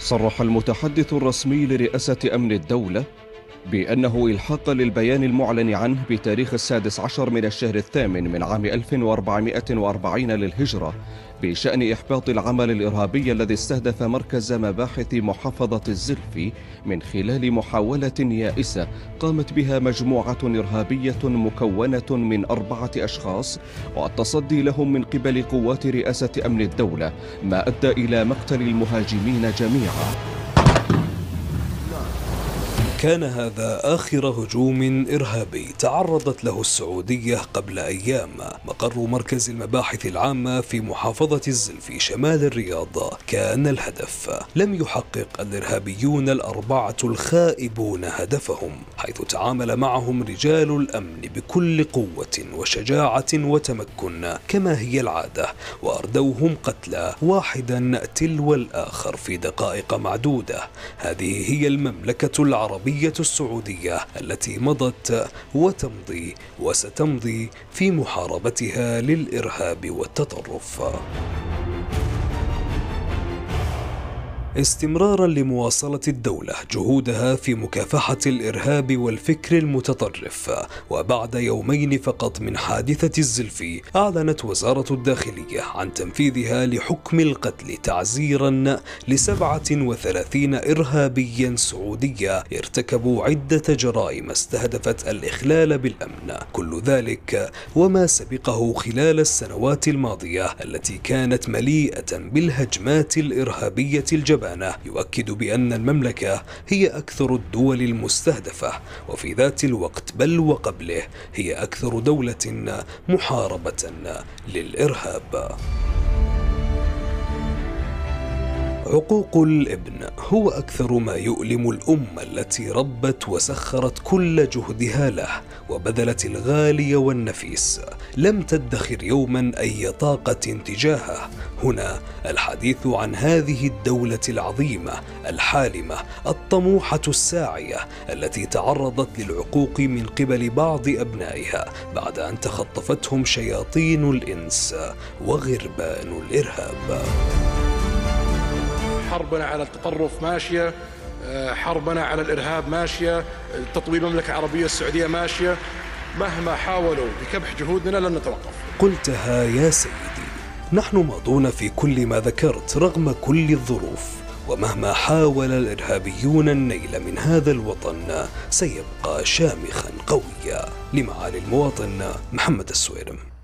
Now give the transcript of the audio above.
صرح المتحدث الرسمي لرئاسة أمن الدولة بأنه إلحاقا للبيان المعلن عنه بتاريخ 16 من الشهر الثامن من عام 1440 للهجرة بشأن إحباط العمل الإرهابي الذي استهدف مركز مباحث محافظة الزلفي من خلال محاولة يائسة قامت بها مجموعة إرهابية مكونة من 4 أشخاص والتصدي لهم من قبل قوات رئاسة أمن الدولة، ما أدى إلى مقتل المهاجمين جميعا. كان هذا آخر هجوم إرهابي تعرضت له السعودية قبل أيام. مقر مركز المباحث العامة في محافظة الزلفي شمال الرياض كان الهدف. لم يحقق الإرهابيون ال4 الخائبون هدفهم، حيث تعامل معهم رجال الأمن بكل قوة وشجاعة وتمكن كما هي العادة، وأردوهم قتلى واحدا تلو الآخر في دقائق معدودة. هذه هي المملكة العربية السعودية التي مضت وتمضي وستمضي في محاربتها للإرهاب والتطرف. استمرارا لمواصلة الدولة جهودها في مكافحة الإرهاب والفكر المتطرف، وبعد يومين فقط من حادثة الزلفي أعلنت وزارة الداخلية عن تنفيذها لحكم القتل تعزيرا ل37 إرهابيا سعوديا ارتكبوا عدة جرائم استهدفت الإخلال بالأمن، كل ذلك وما سبقه خلال السنوات الماضية التي كانت مليئة بالهجمات الإرهابية الجبانة، يؤكد بأن المملكة هي أكثر الدول المستهدفة، وفي ذات الوقت بل وقبله هي أكثر دولة محاربة للإرهاب. عقوق الابن هو أكثر ما يؤلم الأمة التي ربت وسخرت كل جهدها له وبذلت الغالي والنفيس، لم تدخر يوما أي طاقة تجاهه. هنا الحديث عن هذه الدولة العظيمة الحالمة الطموحة الساعية التي تعرضت للعقوق من قبل بعض أبنائها بعد أن تخطفتهم شياطين الإنس وغربان الإرهاب. حربنا على التطرف ماشية، حربنا على الإرهاب ماشية، تطوير المملكة العربية السعودية ماشية، مهما حاولوا بكبح جهودنا لن نتوقف. قلتها يا سيدي، نحن ماضون في كل ما ذكرت رغم كل الظروف، ومهما حاول الإرهابيون النيل من هذا الوطن سيبقى شامخا قويا. لمعالي المواطن محمد السويرم.